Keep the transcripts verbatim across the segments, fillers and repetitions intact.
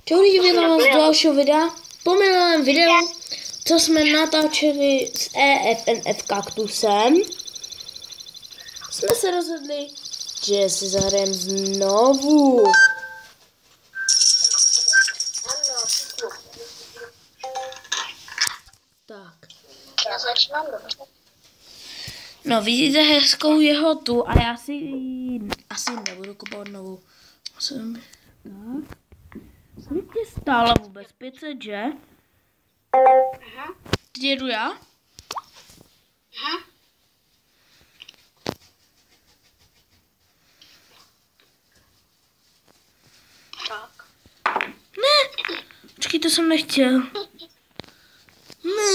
Čau lidi, vítám vás z dalšího videa. Po minulém videu, co jsme natáčeli s E F N F kaktusem, jsme se rozhodli, že si zahrajeme znovu. Tak. Já začínám dobře. No, vidíte hezkou jehotu a já si asi nebudu kupovat novou. Jsem... Tak. Kolik tě stála vůbec? pět set, že? Aha. Teď jedu já? Aha. Tak. Ne! Počkej, to jsem nechtěl. Ne.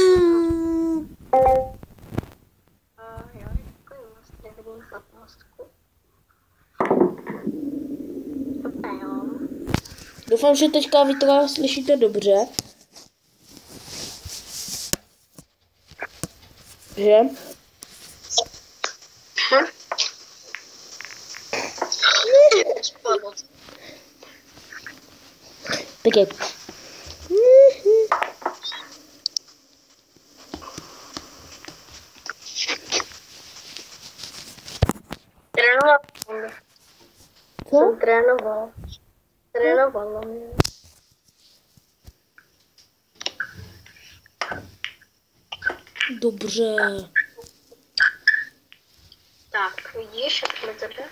A já děkuji moc, nevidím patnáctku. Dobré, jo. Doufám, že teďka vy to slyšíte dobře. Že? Hm? Tak je. Trénoval. Co? Jsem trénoval. Trénoval mě. Dobře. Tak, vidíš, jak jsme tebe?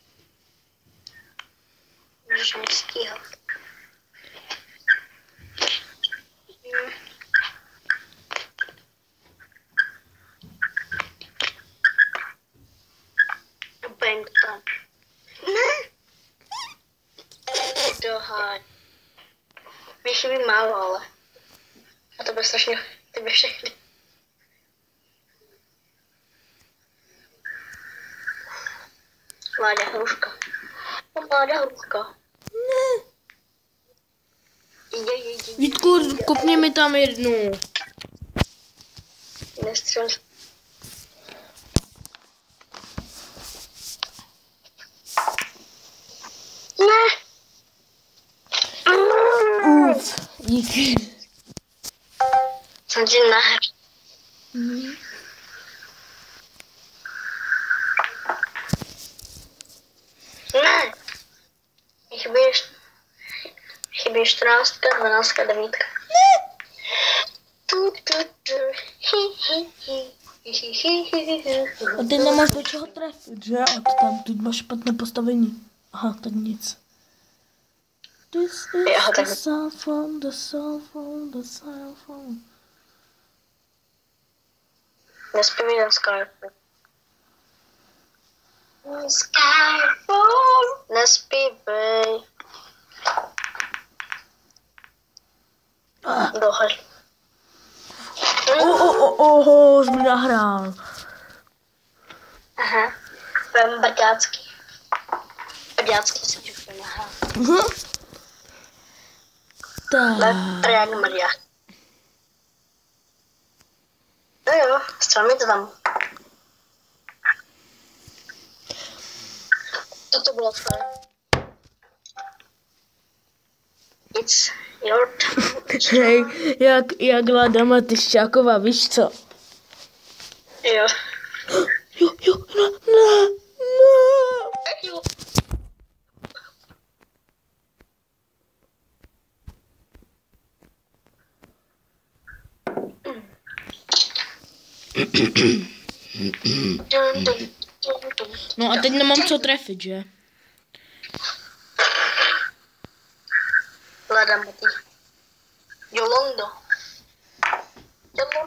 Můžeš mě stíhat. Hm. Bang tam. Ne! Dohaj. Mě chybí málo, ale. A to bude strašně, ty by všechny. Vláda hruška. No, vláda hruška. Ne. Jde, jde, jde. Vítku, kopni mi tam jednu. Nestřel. Ne! Uf, díky. Jsem ti nahr. Mhm. Ne! Chybí, chybí čtrnáctka, dvanáctka, devítka. Ne! Tu, tu, tu. Hi, hi, hi. Hi, hi, hi, hi, hi. A ty nemáš do čeho trefit, že? A ty tam tu máš špatné postavení. Aha, tak nic. This is Já ho the tak- cell phone, the cell phone, the cell phone. Nespívej ten Skype. Skyphone. Nespívej. Ah. Dohaď. Oh, oh, oh, oh, oh, jsi mi nahrál. Aha. Budeme brďácký. Brďácký jsem ti už nahrál. Mhm. Tak. Brďák Maria. No jo, střel mi to tam. Toto bylo tvoje. It's your turn. Hej, jak, jak Lada Matyščáková, víš co? Jo. Jo, jo, ne, ne, ne. Jo. Dun, dun, dun, dun. No a teď nemám co trefit, že? Lada Matý. Yolondo. Yolondo.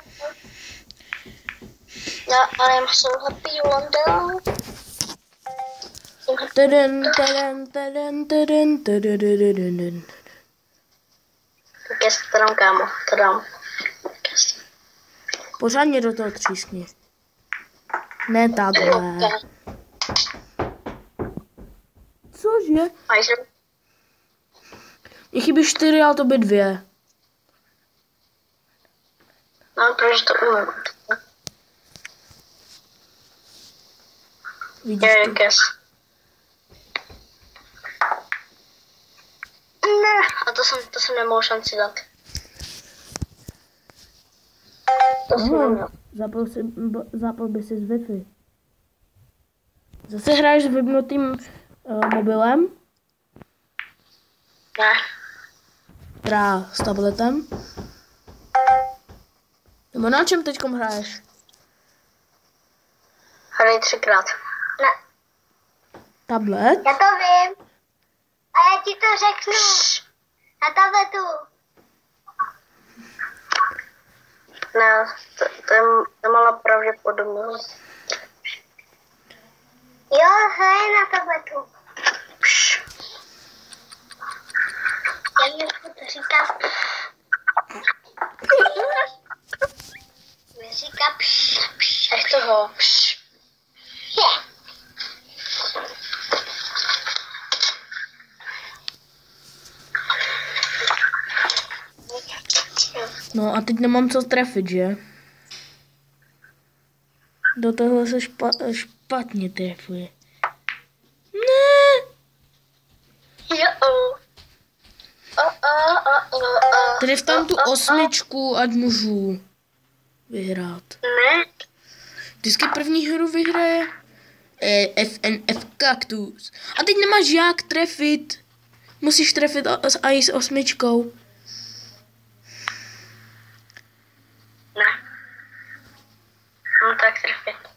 Yeah, I am so happy, Yolondo. So happy. Tadam, tadam, tadam, tadam, tadadadadadam. Kes, to dám, kámo, to dám. Kes. Pořádně do toho třískni. Ne takhle. Cože? A jsem... Mě chybí čtyři, ale to by dvě. No, protože to umím. Vidíš Je, to? kes. Ne, a to jsem, to jsem nemohl šanci dát. To jsem No, neměl. zapl, si, b- zapl by si z Wi-Fi. Zase hraješ s vypnutým uh, mobilem? Ne. Teda s tabletem? Nebo na čem teďkom hraješ? Hrají třikrát. Ne. Tablet? Já to vím. A já ti to řeknu. Na tabletu. Ne, to, to, je, to je malá pravděpodobnost. Jo, hraje na tabletu. Pš. Já mi to říká. Mi říká pš, pš. Ech toho. Pš. Je. No a teď nemám co trefit, že? Do toho se špa, špatně trefuje. Ne! Jo. O, o, o, o, o. Tref tam tu osmičku, ať můžu vyhrát. Ne. Vždycky první hru vyhraje eh, F N F Cactus. A teď nemáš jak trefit. Musíš trefit o- s- i s osmičkou. Ne. No tak trefit.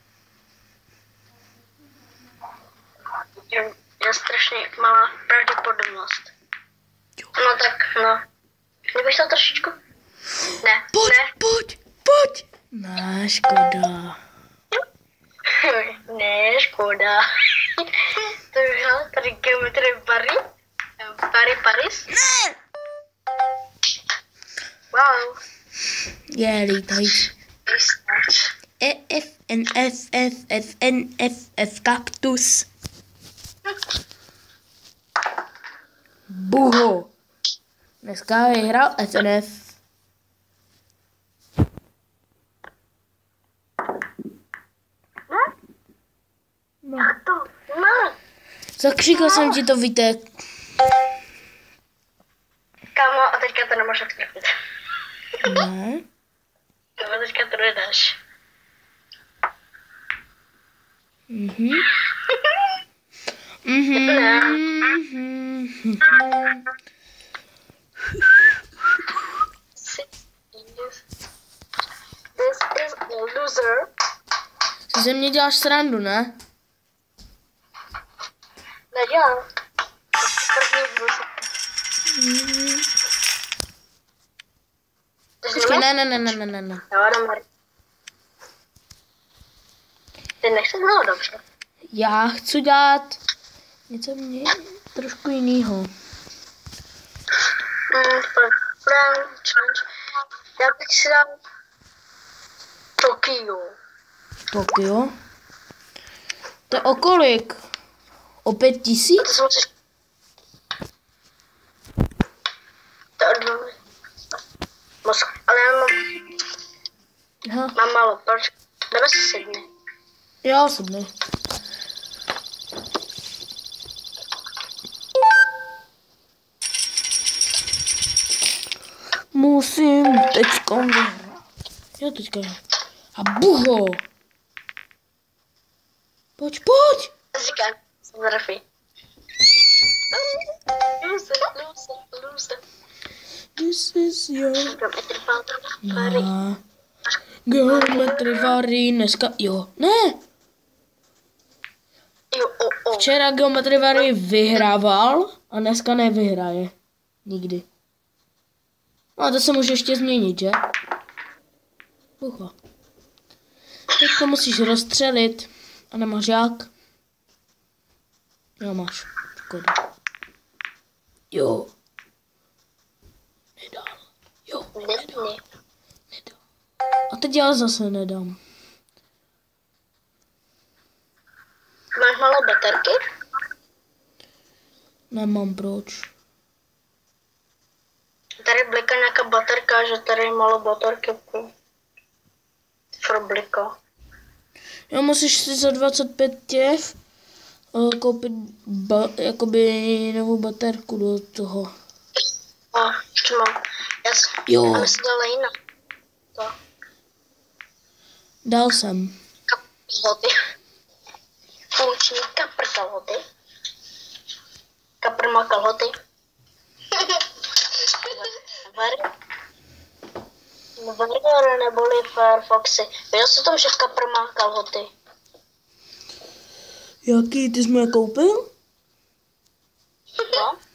Je, je strašně malá pravděpodobnost. No tak, no. Kdybych to trošičku? Ne, Pojď, ne. pojď, pojď. Ne, škoda. Ne, škoda. To je hra, tady geometrie Paris. Paris, Paris. Ne! Wow. Je, lítající. E F N F F F N F F Cactus. Buho. Dneska vyhrál F N F. No. To, no. Zakřikl jsem ti to, Vítek. Kámo, a teďka to nemůžu trefit. Ne. Kámo, teďka to nedáš. Mhm. Mhm. Mhm. This is a loser. Si ze mě děláš srandu, ne? Nedělám. První loser. Počkej, ne, ne, ne, ne, ne, ne, ne. Jo, dobrý. Ty nechceš bylo dobře. Já chci dělat něco mě, trošku jiného. Mm, Frank, change. Já bych si dal Tokio. Tokio. To je o kolik? O pět To tisíc? jsem si... To je dva... Mosk... Ale já mám, Aha. mám málo. Proč? Jdeme si sedmi. Já sedmi. Musím teďka vyhrát. Já teďka. A buho. Pojď, pojď. Říkám, jsem zrafý. Loser, loser, loser. This is your... Geometry Paris. Na geometry vary dneska, jo, ne. Jo, o, o. Včera geometry vary vyhrával a dneska nevyhraje. Nikdy. No a to se může ještě změnit, že? Pucha. Teď to musíš rozstřelit. A nemáš jak? Jo, máš. Škoda. Jo. Nedal. Jo, Ne, nedal. ne. Nedal. A teď já zase nedám. Máš malé baterky? Nemám proč. Tady bliká nějaká baterka, že tady je malo baterky. Pro blika. Jo, musíš si za dvacet pět těch uh, koupit ba, jakoby novou baterku do toho. Ještě mám. Já jsem, Jo. já jsem dala jinak. To. Dal jsem. Kalhoty. Funkční kapr kalhoty. Kapr má kalhoty. Warrior neboli Firefoxy. Věděl jsi o tom, že kapr má kalhoty? Jaký? Ty jsi mi je koupil? No.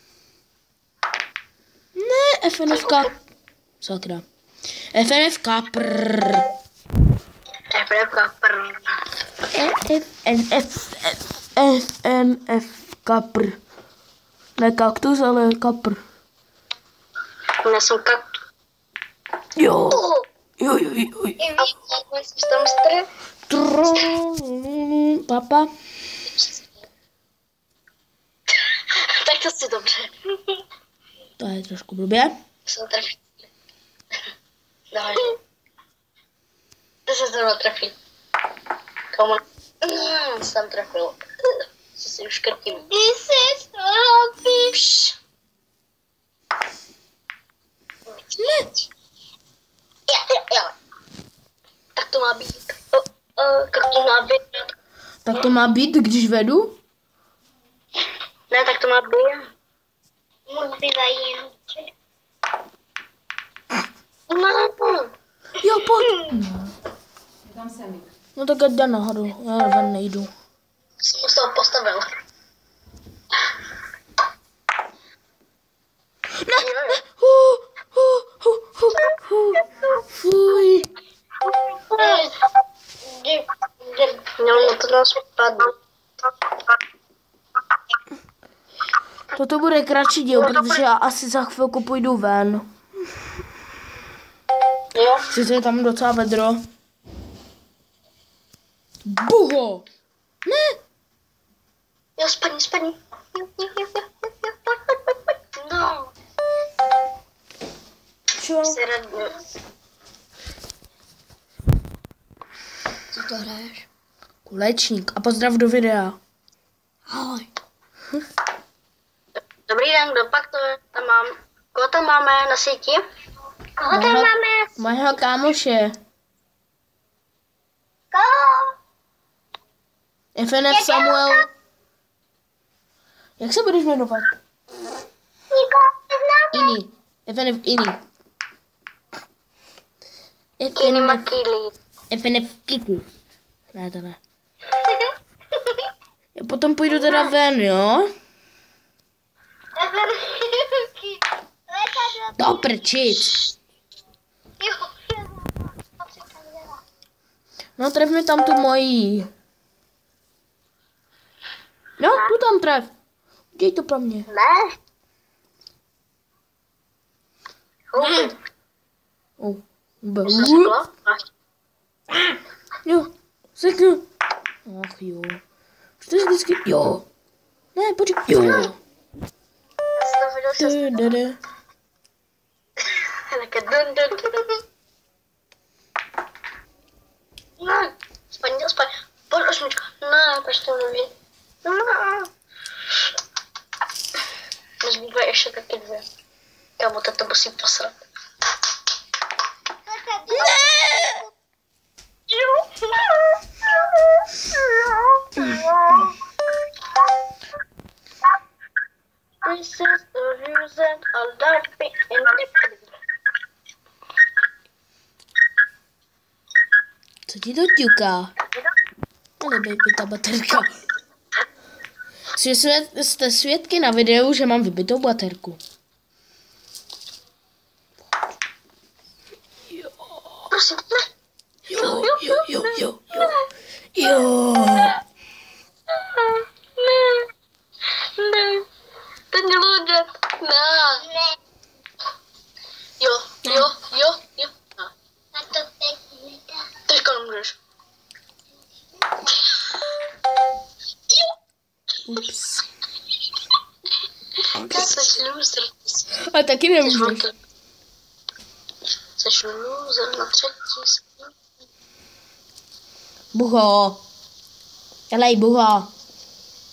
Ne, F N F K. Sakra. F N F K. Prrr. F N F kapr. F N F F N F kapr. Ne kaktus, ale kapr. Já jsem kak... Jo. Jo, jo, jo. jo. A jsi tam str? Trrrr. Papa. Tak to si dobře. To je trošku blbě. Jsem trefil. Dávaj. Ty se zrovna trefil. Komu? Mm, jsem trefil. Co si už krtím. Ty jsi trefil. Ne. Jo, jo, jo. Tak to má být. O, o, jak to má být? Tak to má být, když vedu? Ne, tak to má být. Můj bývají. No. Jo, pojď. No. No tak ať jde nahoru, já ven nejdu. Jsem z toho postavil. Ne, ne. Hu, hu, hu, hu, hu. Fuj. Mělo to nás spadnout. Toto bude kratší díl, protože já asi za chvilku půjdu ven. Jo? Sice je tam docela vedro. Buho! Ne! Jo, spadni, spadni. No. Čo? Se radím. Co to hraješ? Kulečník. A pozdrav do videa. Ahoj. Dobrý den, kdo pak to je? Tam mám. Koho tam máme na síti? Koho tam Moho- máme? Mojeho kámoše. Koho? F N F Samuel. Jak se budeš jmenovat? Nikoho neznám. Ini. F N F Ini. Kini F N F, Makili. F N F Kitty. Ne, to ne. Já potom půjdu teda ven, jo? Do prčic. No tref mi tam tu mojí. No, tu tam tref. Děj to pro mě. Ne. Ne. Oh. Co se řeklo? Jo, seknu. Ach jo. Už to je vždycky, jo. Ne, počkej, jo. Já jsem to viděl, že Dö, dö, dö. také dun, dun, dun. Ne, spadni, spadni. Pojď osmička. Ne, proč to neví? Ne. Nezbývají ještě taky dvě. Kámo, to musí posrat. This is the reason I love being independent. Co ti to ťuká? Ale baby, ta baterka. Jste, svět, jste svědky na videu, že mám vybitou baterku. Prosím, ne. Jo, jo, jo, jo, jo. Jo. Ne. Ne. To mělo udělat. Ne. Ne. Jo, jo, jo, jo. A to teď nedá. Teďka nemůžeš. Ups. Ty jsi loser. A taky nemůžeš. Jsi loser na třetí. Buho. Elej, buho.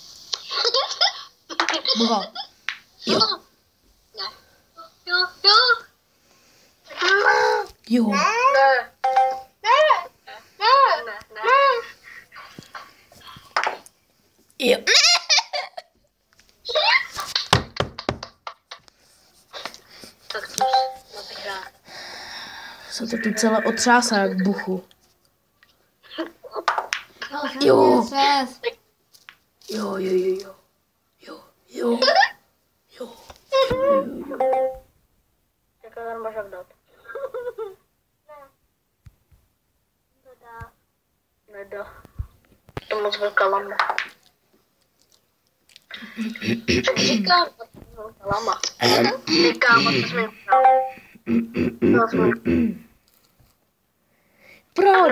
Buho. Jo. Ne. Jo, jo. Jo. Ne. Ne. Ne. Ne. Ne. Jo. Tak to vyhrá. Se to tu celé otřásá jak buchu. Jo. Jo, jo, jo, jo. Jo, jo. Jo. Jaká tam máš jak dát? Nedá. Nedá. To je moc velká lama. Říkám, velká lama. Říkám, to jsme to jsme Proč?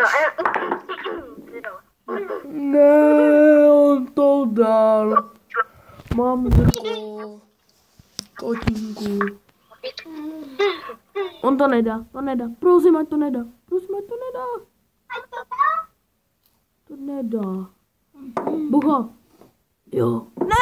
Ne, on to dal. Mamko. Kotinku. On to nedá, to nedá. Prosím, ať to nedá. Prosím, ať to nedá. To nedá. Bucho. Jo. Ne.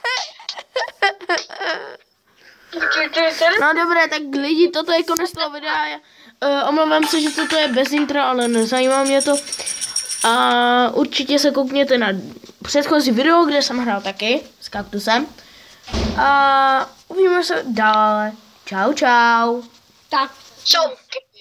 No dobré, tak lidi, toto je konec toho videa. Já, uh, omlouvám se, že toto je bez intra, ale nezajímá mě to. A určitě se koukněte na předchozí video, kde jsem hrál taky s kaktusem. A uvidíme se dále. Čau, čau. Tak. Čau.